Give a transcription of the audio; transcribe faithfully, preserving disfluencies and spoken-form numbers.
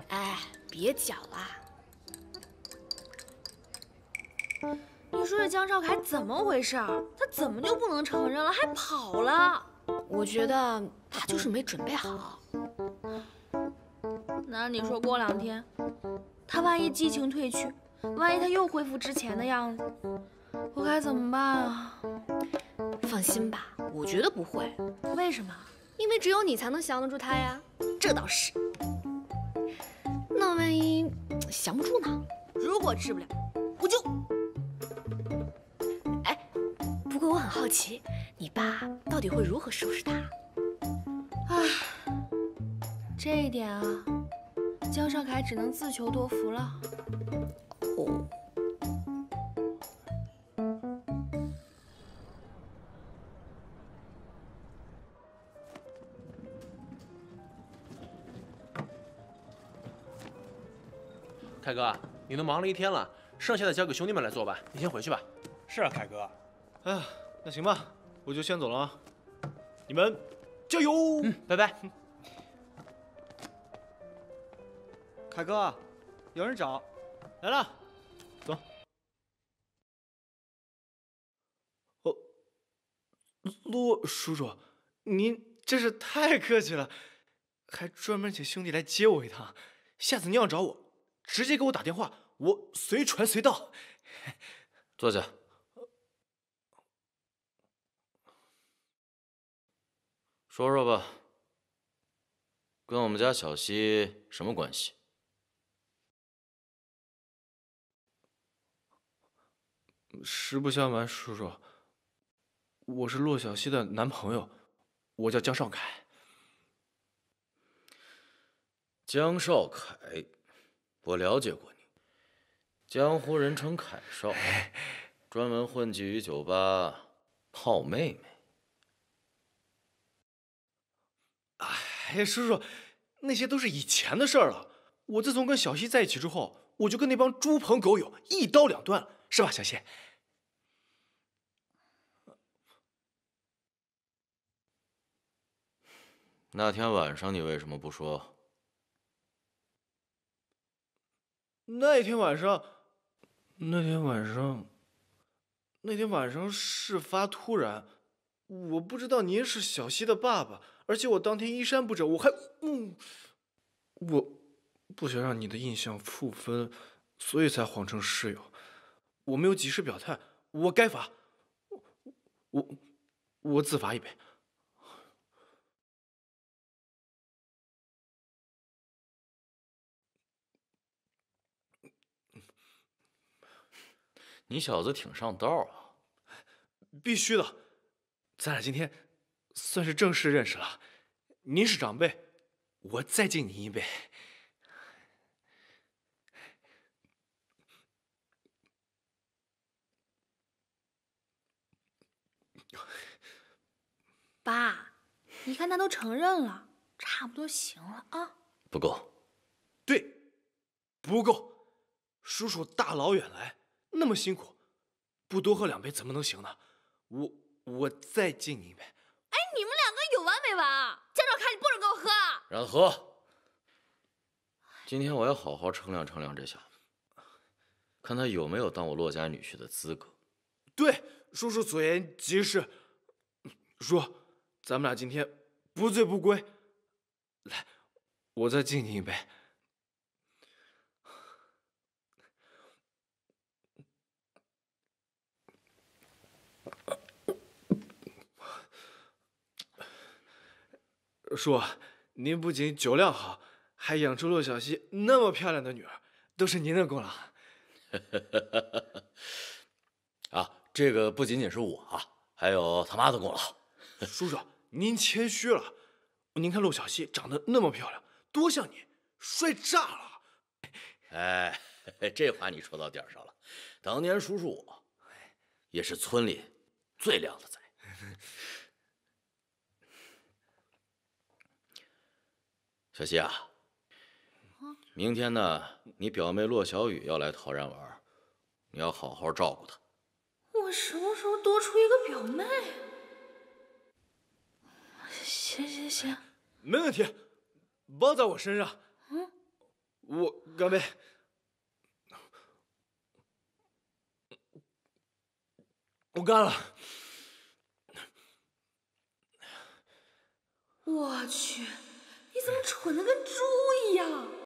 哎，别搅啦！你说这江少凯怎么回事？他怎么就不能承认了，还跑了？我觉得他就是没准备好。那你说过两天，他万一激情褪去，万一他又恢复之前的样子，我该怎么办啊？放心吧，我觉得不会。为什么？因为只有你才能降得住他呀。这倒是。那万一降不住呢？如果治不了，我就……哎，不过我很好奇，你爸到底会如何收拾他？唉，这一点啊，江少凯只能自求多福了。哦。 凯哥，你都忙了一天了，剩下的交给兄弟们来做吧，你先回去吧。 是啊，凯哥。 哎呀，那行吧，我就先走了啊。你们加油！ 嗯，拜拜。 凯哥，有人找，来了，走。哦，骆叔叔，您真是太客气了，还专门请兄弟来接我一趟。下次您要找我，直接给我打电话，我随传随到。 坐下。说说吧，跟我们家小西什么关系？ 实不相瞒，叔叔，我是骆小西的男朋友，我叫江少凯。 江少凯，我了解过你，江湖人称凯少，专门混迹于酒吧泡妹妹。 哎，叔叔，那些都是以前的事儿了。我自从跟小西在一起之后，我就跟那帮猪朋狗友一刀两断了，是吧，小西？ 那天晚上你为什么不说？ 那天晚上，那天晚上，那天晚上事发突然，我不知道您是小西的爸爸，而且我当天衣衫不整，我还，嗯，我不想让你的印象负分，所以才谎称室友。我没有及时表态，我该罚，我我我自罚一杯。 你小子挺上道啊！ 必须的，咱俩今天算是正式认识了。您是长辈，我再敬您一杯。 爸，你看他都承认了，差不多行了啊。 不够。 对，不够。叔叔大老远来，那么辛苦，不多喝两杯怎么能行呢？我我再敬你一杯。 哎，你们两个有完没完啊？江少凯，你不准给我喝啊！ 让他喝。今天我要好好称量称量这小子，看他有没有当我骆家女婿的资格。 对，叔叔所言极是。叔，咱们俩今天不醉不归。来，我再敬你一杯。叔，您不仅酒量好，还养出骆小西那么漂亮的女儿，都是您的功劳。 啊，这个不仅仅是我啊，还有他妈的功劳。 叔叔，您谦虚了。您看骆小西长得那么漂亮，多像你，帅炸了。 哎，这话你说到点上了。当年叔叔我也是村里最靓的仔。小西啊，明天呢，你表妹骆小雨要来陶然玩，你要好好照顾她。 我什么时候多出一个表妹？行行行， 没问题，包在我身上。 嗯， 我干杯！我干了！ 我去，你怎么蠢的跟猪一样？